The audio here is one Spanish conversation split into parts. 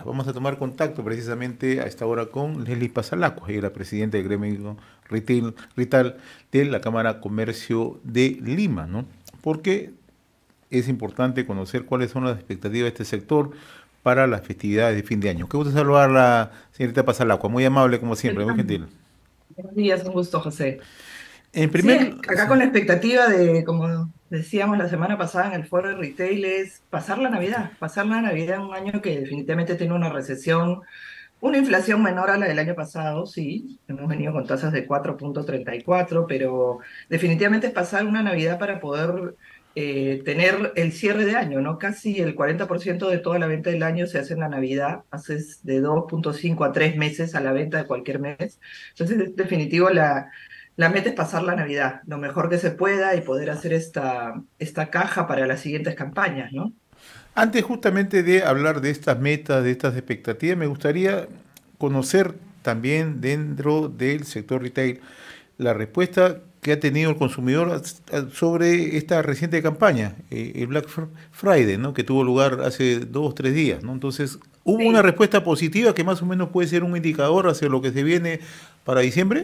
Vamos a tomar contacto precisamente a esta hora con Leslie Pasalacqua, ella es la presidenta del gremio Retail de la Cámara Comercio de Lima, ¿no? Porque es importante conocer cuáles son las expectativas de este sector para las festividades de fin de año. Qué gusto saludarla, señorita Pasalacqua, muy amable como siempre, muy gentil. Buenos días, un gusto, José. En Sí, primer, acá con la expectativa de, como decíamos la semana pasada en el foro de retail, es pasar la Navidad en un año que definitivamente tiene una recesión, una inflación menor a la del año pasado, sí, hemos venido con tasas de 4,34, pero definitivamente es pasar una Navidad para poder tener el cierre de año, ¿no? Casi el 40% de toda la venta del año se hace en la Navidad, haces de 2,5 a 3 meses a la venta de cualquier mes. Entonces, es definitivo, la meta es pasar la Navidad lo mejor que se pueda y poder hacer esta caja para las siguientes campañas, ¿no? antes justamente de hablar de estas metas, de estas expectativas, me gustaría conocer también dentro del sector retail la respuesta que ha tenido el consumidor sobre esta reciente campaña, el Friday, ¿no? Que tuvo lugar hace 2 o 3 días, ¿no? Entonces, ¿hubo una Sí, respuesta positiva que más o menos puede ser un indicador hacia lo que se viene para diciembre?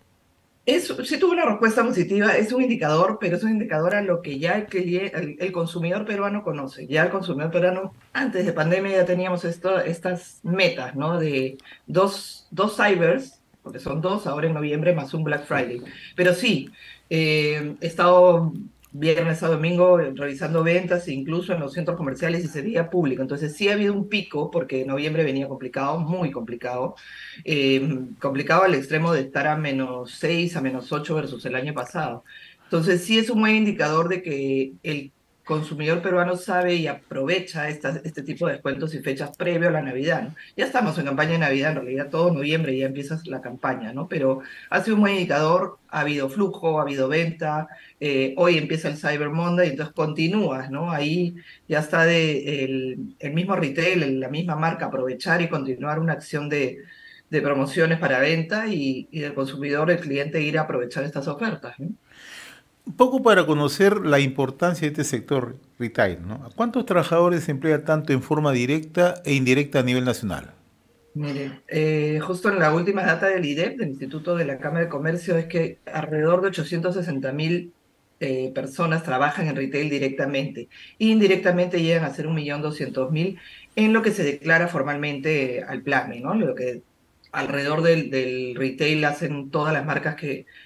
sí tuvo una respuesta positiva, es un indicador, pero es un indicador a lo que ya el consumidor peruano conoce. Ya el consumidor peruano, antes de pandemia ya teníamos estas metas, ¿no? De dos cybers, porque son dos ahora en noviembre, más un Black Friday. Pero sí, he estado viernes a domingo revisando ventas, incluso en los centros comerciales y se veía público. Entonces sí ha habido un pico, porque noviembre venía complicado, muy complicado, complicado al extremo de estar a -6, a -8 versus el año pasado. Entonces, sí es un buen indicador de que el consumidor peruano sabe y aprovecha este tipo de descuentos y fechas previo a la Navidad, ¿no? Ya estamos en campaña de Navidad, en realidad todo noviembre ya empieza la campaña, ¿no? Pero ha sido un buen indicador, ha habido flujo, ha habido venta, hoy empieza el Cyber Monday, entonces continúas, ¿no? Ahí ya está el mismo retail, la misma marca, aprovechar y continuar una acción de promociones para venta y del consumidor, el cliente, ir a aprovechar estas ofertas, ¿no? Un poco para conocer la importancia de este sector retail, ¿no? ¿A cuántos trabajadores se emplea tanto en forma directa e indirecta a nivel nacional? Mire, justo en la última data del IDEP, del Instituto de la Cámara de Comercio, es que alrededor de 860.000 personas trabajan en retail directamente. Indirectamente llegan a ser 1.200.000 en lo que se declara formalmente al PLAME, ¿no? Lo que alrededor del retail hacen todas las marcas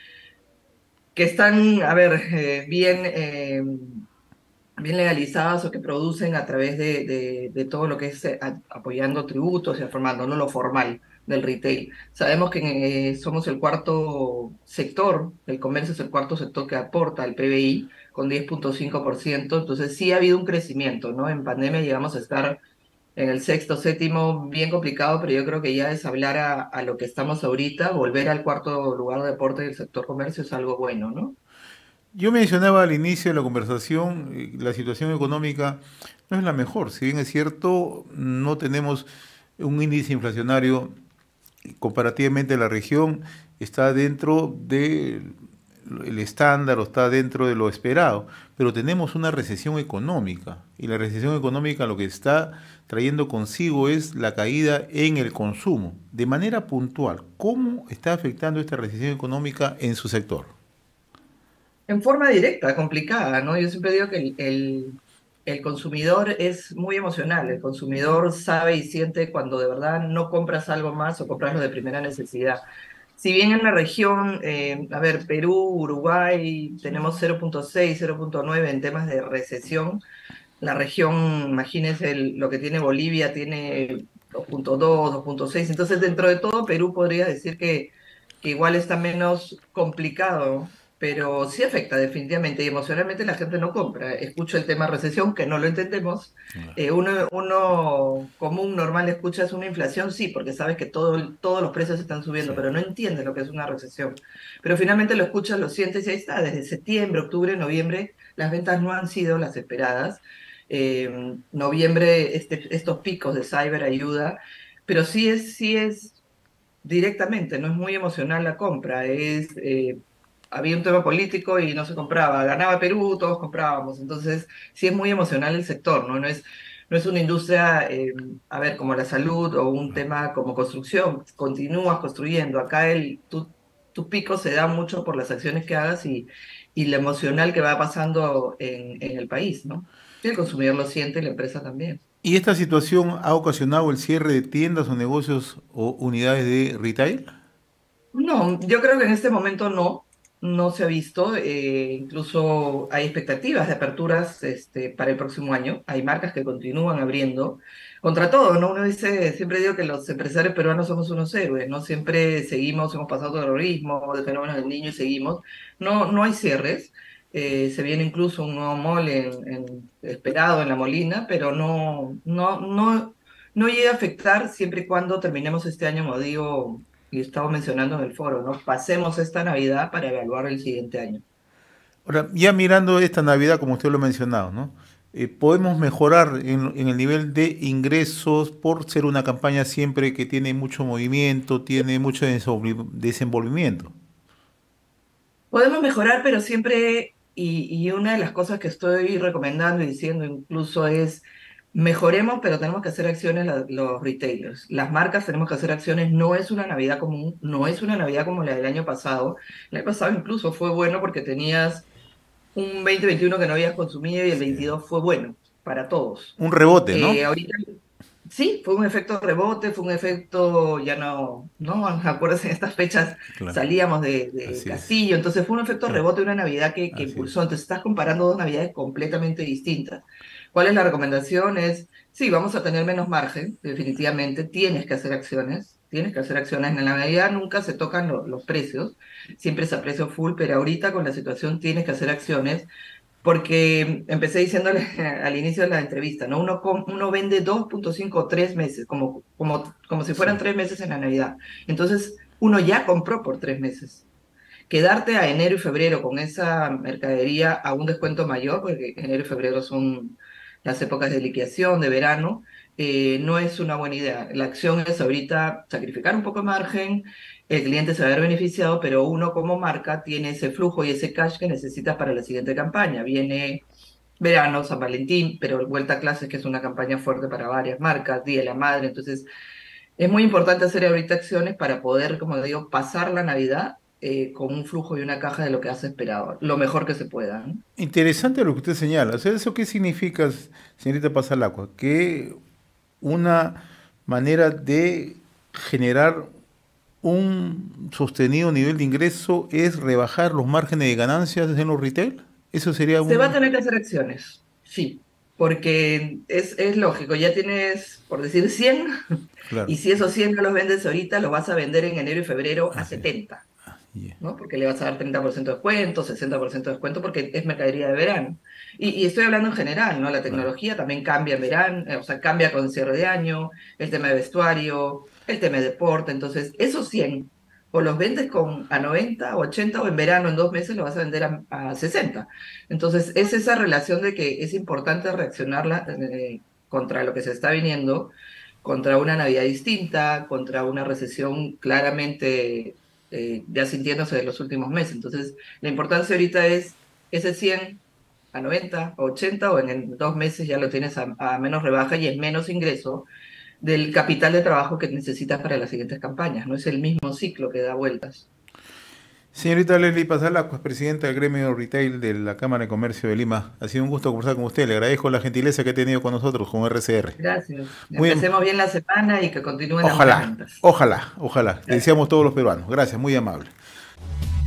que están, a ver, bien legalizadas o que producen a través de todo lo que es apoyando tributos y formando, no lo formal del retail. Sabemos que somos el cuarto sector, el comercio es el cuarto sector que aporta al PBI con 10,5%, entonces sí ha habido un crecimiento, ¿no? En pandemia llegamos a estar en el sexto, séptimo, bien complicado, pero yo creo que ya es hablar a lo que estamos ahorita, volver al cuarto lugar de aporte del sector comercio es algo bueno, ¿no? Yo mencionaba al inicio de la conversación, la situación económica no es la mejor. Si bien es cierto, no tenemos un índice inflacionario comparativamente la región, está dentro del estándar o está dentro de lo esperado, pero tenemos una recesión económica y la recesión económica lo que está trayendo consigo es la caída en el consumo. De manera puntual, ¿cómo está afectando esta recesión económica en su sector? En forma directa, complicada, ¿no? Yo siempre digo que el consumidor es muy emocional, el consumidor sabe y siente cuando de verdad no compras algo más o compras lo de primera necesidad. Si bien en la región, a ver, Perú, Uruguay, tenemos 0,6, 0,9 en temas de recesión, la región, imagínense lo que tiene Bolivia, tiene 2,2, 2,6, entonces dentro de todo Perú podría decir que igual está menos complicado, pero sí afecta definitivamente y emocionalmente la gente no compra. Escucho el tema recesión, que no lo entendemos. Uno común, normal, escucha es una inflación, sí, porque sabes que todos los precios están subiendo, Sí. pero no entiende lo que es una recesión. Pero finalmente lo escuchas, lo sientes y ahí está, desde septiembre, octubre, noviembre, las ventas no han sido las esperadas. Noviembre, estos picos de cyber ayuda, pero sí es directamente, no es muy emocional la compra, había un tema político y no se compraba, ganaba Perú, todos comprábamos, entonces sí es muy emocional el sector, ¿no? No es no es una industria, a ver, como la salud o un tema como construcción, continúas construyendo. Acá tu pico se da mucho por las acciones que hagas y lo emocional que va pasando en el país, ¿no? Y el consumidor lo siente y la empresa también. ¿Y esta situación ha ocasionado el cierre de tiendas o negocios o unidades de retail? No, yo creo que en este momento no se ha visto. Incluso hay expectativas de aperturas para el próximo año. Hay marcas que continúan abriendo. Contra todo, ¿no? Uno dice, siempre digo que los empresarios peruanos somos unos héroes, ¿no? Siempre seguimos, hemos pasado terrorismo, de fenómenos del niño y seguimos. No hay cierres. Se viene incluso un nuevo mall esperado en La Molina, pero no llega a afectar siempre y cuando terminemos este año, como digo y estaba mencionando en el foro, ¿no? Pasemos esta Navidad para evaluar el siguiente año. Ahora, ya mirando esta Navidad, como usted lo ha mencionado, ¿no? ¿Podemos mejorar en el nivel de ingresos por ser una campaña siempre que tiene mucho movimiento, tiene mucho desenvolvimiento? Podemos mejorar, pero siempre, y una de las cosas que estoy recomendando y diciendo incluso es, mejoremos, pero tenemos que hacer acciones los retailers. Las marcas tenemos que hacer acciones, no es una Navidad común, no es una Navidad como la del año pasado. El año pasado incluso fue bueno porque tenías un 2021 que no habías consumido y el Sí. 22 fue bueno para todos. Un rebote, ¿no? Ahorita sí, fue un efecto rebote, fue un efecto, ya no, acuérdense, en estas fechas Claro, salíamos de así es. Castillo, entonces fue un efecto Claro, rebote, una Navidad que así es. impulsó, entonces estás comparando dos Navidades completamente distintas. ¿Cuál es la recomendación? Sí, vamos a tener menos margen, definitivamente, tienes que hacer acciones, en la Navidad nunca se tocan los precios, siempre es a precio full, pero ahorita con la situación tienes que hacer acciones porque empecé diciéndole al inicio de la entrevista, ¿no? Uno vende 2,5 o 3 meses, como si fueran Sí. 3 meses en la Navidad. Entonces, uno ya compró por 3 meses. Quedarte a enero y febrero con esa mercadería a un descuento mayor, porque enero y febrero son las épocas de liquidación, de verano, no es una buena idea. La acción es ahorita sacrificar un poco de margen, el cliente se va a ver beneficiado, pero uno como marca tiene ese flujo y ese cash que necesitas para la siguiente campaña. Viene verano, San Valentín, pero vuelta a clases, que es una campaña fuerte para varias marcas, Día de la Madre, entonces es muy importante hacer ahorita acciones para poder, como digo, pasar la Navidad con un flujo y una caja de lo que has esperado, lo mejor que se pueda, ¿no? Interesante lo que usted señala. O sea, ¿eso qué significa, señorita Pasalacqua? Que una manera de generar un sostenido nivel de ingreso es rebajar los márgenes de ganancias en los retail. Eso sería Se va a un... tener que hacer acciones, sí, porque es lógico, ya tienes, por decir, 100 Claro, y si esos 100 no los vendes ahorita, los vas a vender en enero y febrero a así es. 70. Yeah. ¿No? Porque le vas a dar 30% de descuento, 60% de descuento, porque es mercadería de verano. Y estoy hablando en general, ¿no? La Claro. tecnología también cambia en verano, o sea, cambia con cierre de año, el tema de vestuario, el tema de deporte. Entonces, esos 100 o los vendes a 90 o 80 o en verano, en 2 meses, lo vas a vender a 60. Entonces, es esa relación de que es importante reaccionar contra lo que se está viniendo, contra una Navidad distinta, contra una recesión claramente ya sintiéndose de los últimos meses. Entonces, la importancia ahorita es ese 100 a 90 a 80 o en 2 meses ya lo tienes a menos rebaja y es menos ingreso del capital de trabajo que necesitas para las siguientes campañas. No es el mismo ciclo que da vueltas. Señorita Leslie Pasalacqua, es presidenta del gremio retail de la Cámara de Comercio de Lima. Ha sido un gusto conversar con usted. Le agradezco la gentileza que ha tenido con nosotros, con RCR. Gracias. Muy, Empecemos bien la semana y que continúen las buenas ojalá, ventas. ojalá, ojalá. Le Gracias. deseamos todos los peruanos. Gracias, muy amable.